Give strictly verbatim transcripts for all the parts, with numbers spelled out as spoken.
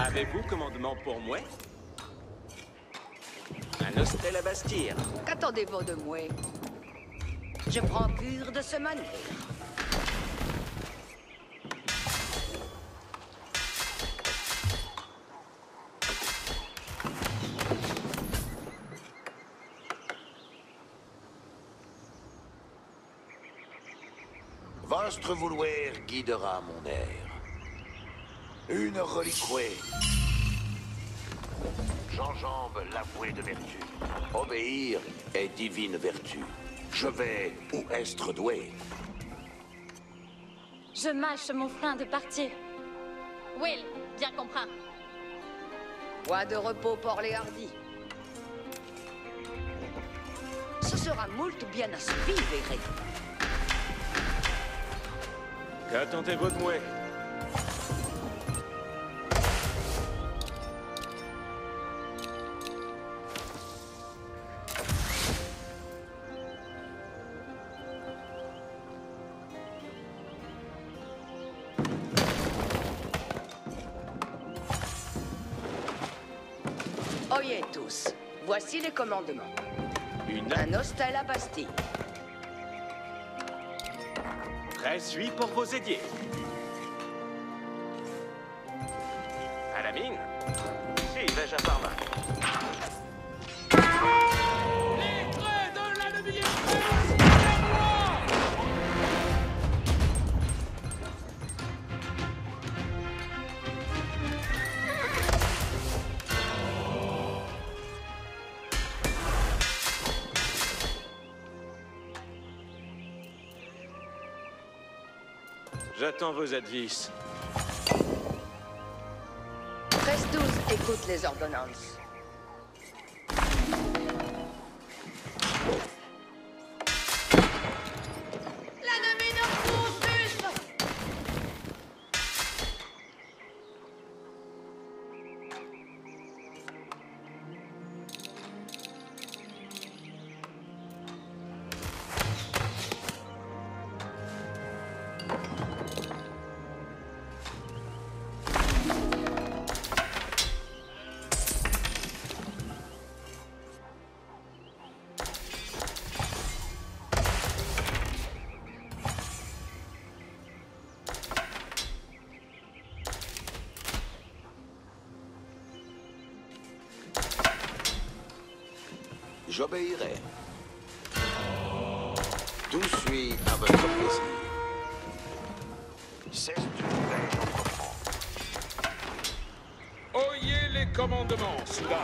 Avez-vous commandement pour moi? Un hostel à Bastir. Qu'attendez-vous de moi? Je prends cure de ce manège. Votre vouloir guidera mon air. Une reliquée. J'enjambe l'avoué de vertu. Obéir est divine vertu. Je vais où est doué. Je mâche mon frein de partir. Will, bien comprends. Bois de repos pour les hardis. Ce sera moult bien assouvi, verrez. Qu'attendez-vous de moi? Oyez tous, voici les commandements. Une Un hostel à Bastille. Très suis pour vos édiers. À la mine? Si, vais-je à Parma. Les traits de l'ennemi express, à moi! J'attends vos advices. treize douze écoute les ordonnances. L'ennemi nous poursuit! J'obéirai. Tout suit à votre plaisir. C'est une belle entreprendre. Oyez les commandements, soudain.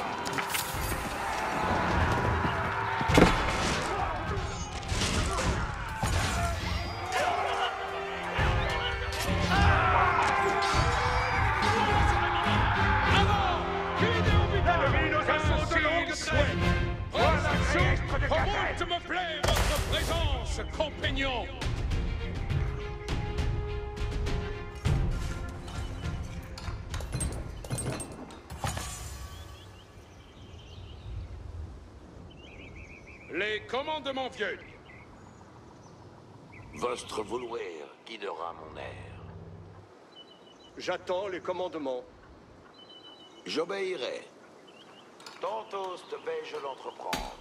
Remonte me plaît votre présence, compagnon. Les commandements viennent. Votre vouloir guidera mon air. J'attends les commandements. J'obéirai. Tantôt vais-je l'entreprendre.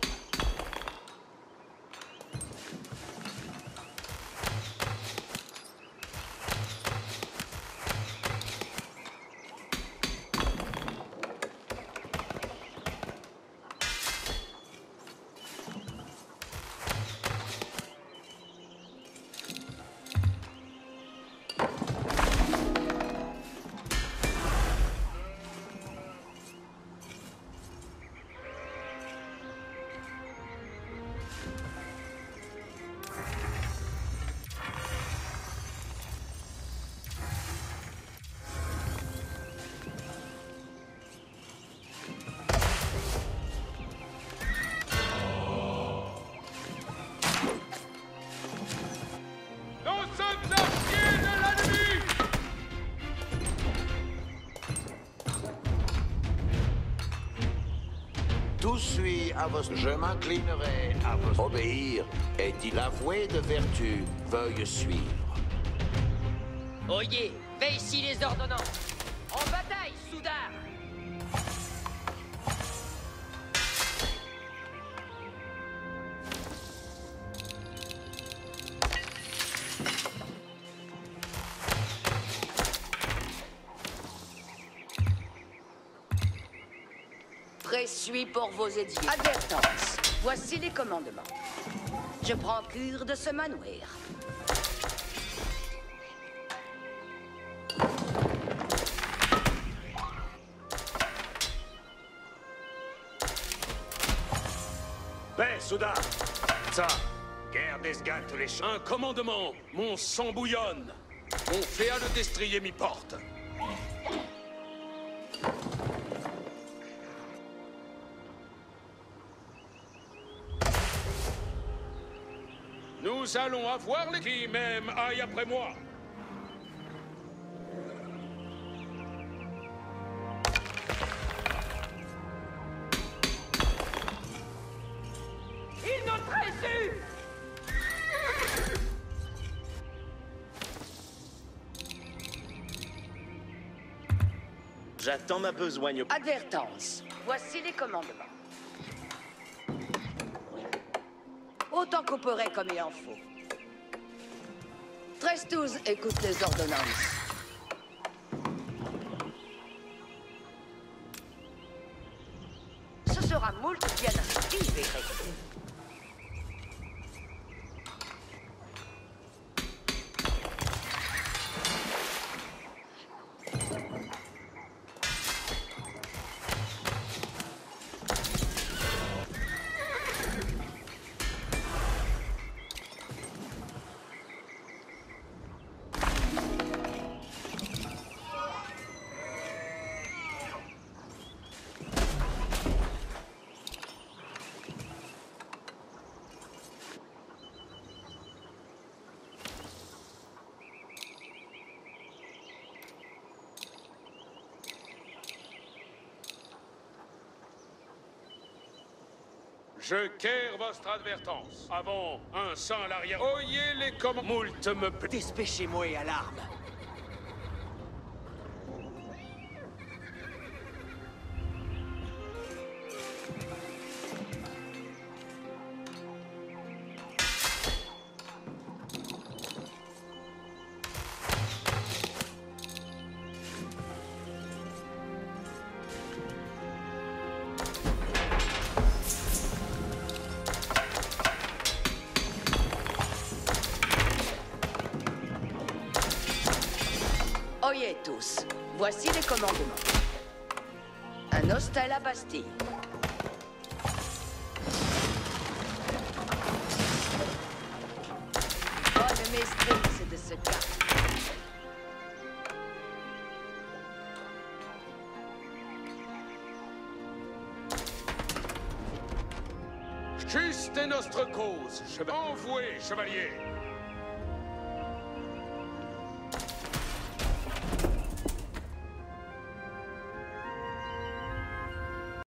Tout suit à vos... Je m'inclinerai à vos... Obéir est-il avoué de vertu, veuille suivre. Oyez, veille ici les ordonnances. En bataille, soudard! Presse-lui pour vos édifices. Advertence. Voici les commandements. Je prends cure de ce manoir. Paix, soudain. Ça, guerre d'Esgalt tous les champs. Un commandement. Mon sang bouillonne. Mon féal destrier m'y porte. Nous allons avoir les qui même aillent après moi. Il nous trahit. J'attends ma besogne. Advertance. Voici les commandements. Autant qu'opérer comme il en faut. Treize-douze écoute les ordonnances. Ce sera moult bien actif et réglé. Je quière votre advertance. Avant un sang à l'arrière. Oyez les commandements. Moult me plaît. Dépêchez-moi et à l'arme. Oyez tous, voici les commandements. Un hostel à Bastille. Bonne maîtrise de ce cas. Juste est notre cause, chevalier. Envoué, chevalier.